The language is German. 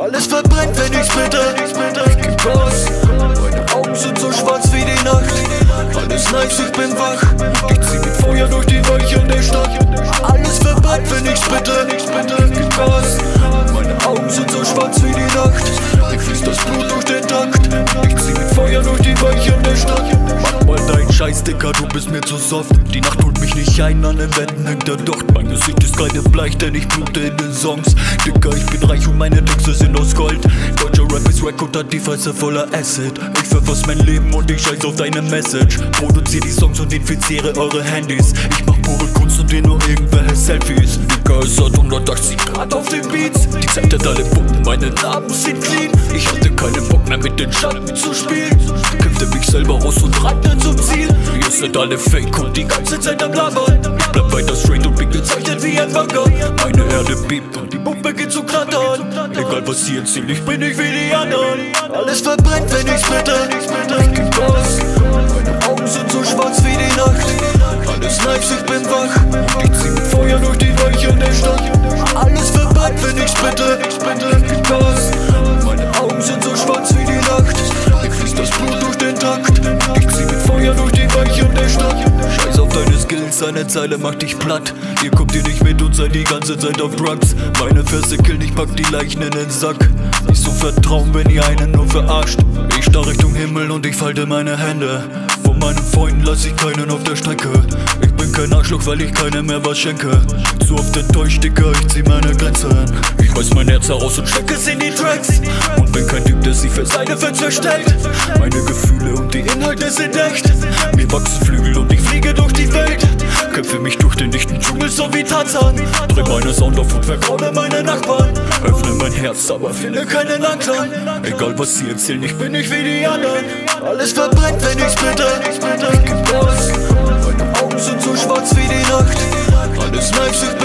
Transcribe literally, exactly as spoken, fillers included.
Alles verbrennt, wenn ich's bitte. Ich geb Gas, meine Augen sind so schwarz wie die Nacht. Alles nice, ich bin wach. Ich zieh mit Feuer durch die Weichen der Stadt. Alles verbrennt, wenn ich's bitte. Ich geb Gas, meine Augen sind so schwarz wie die Nacht. Mir fließt das Blut durch den Takt. Ich zieh mit Feuer durch die Weichen der Stadt. Mach mal deinen Scheiß, Dicker, du bist mir zu soft. Die Nacht holt mich nicht ein, an den Wänden hängt der Docht. Mein Gesicht ist keine Bleich, denn ich blute in den Songs. Dicker, ich bin reich und meine Texte sind aus Gold. Deutscher Rap ist Record, hat die Fresse voller Acid. Ich verfass mein Leben und ich scheiß auf deine Message. Produzier die Songs und infiziere eure Handys. Ich mach pure Kunst und dreh nur irgendwelche Selfies. Dicker, es hat hundertachtzig Grad auf den Beats. Die Zeit hat alle Puppen, meine Narben sind clean. Ich hatte keinen Bock mehr mit den Schatten zu spielen. Kämpfte mich selber raus und rannte zum Ziel. Ihr seid alle fake und die ganze Zeit am Labern. Ich bleib weiter straight und bin gezeichnet wie ein Wacker. Meine Erde bebt und die Pumpe geht zu knattern. Egal was sie erzählen, ich bin nicht wie die anderen. Alles verbrennt, wenn ich's bitte. Ich geb Gas, meine Augen sind so schwarz wie die Nacht. Alles nice, ich bin wach. Ich zieh mit Feuer durch die Weichen der Stadt. Alles verbrennt, wenn ich's bitte. Ich geb Gas, meine Augen sind so schwarz wie die Nacht. Mir fließt das Blut durch den Takt. Ich zieh mit Feuer durch die Weichen der Stadt. Scheiß auf deine Skills, eine Zeile macht dich platt. Ihr kommt hier nicht mit und seid die ganze Zeit auf Drugs. Meine Verse killen, ich pack die Leichen in den Sack. Nicht so vertrauen, wenn ihr einen nur verarscht. Ich starr Richtung Himmel und ich falte meine Hände. Von meinen Freunden lass ich keinen auf der Strecke. Ich bin kein Arschloch, weil ich keinem mehr was schenke. Zu oft enttäuscht, Dicker, ich zieh meine Grenzen. Ich reiß mein Herz heraus und stecke es in die Tracks. Und bin kein Typ, der sich für seine Fans verstellt. Meine Gefühle und die Inhalte sind echt. Mir wachsen Flügel und ich fliege durch die Welt. Kämpfe mich durch den dichten Dschungel so wie Tarzan. Dreh meine Sound auf und vergraule meine Nachbarn. Öffne mein Herz, aber finde keinen Anklang. Egal was sie erzählen, ich bin nicht wie die anderen. Alles verbrennt, wenn ich's bitte. Ich geb Gas, meine Augen sind so schwarz wie die Nacht. Alles nice, ich bin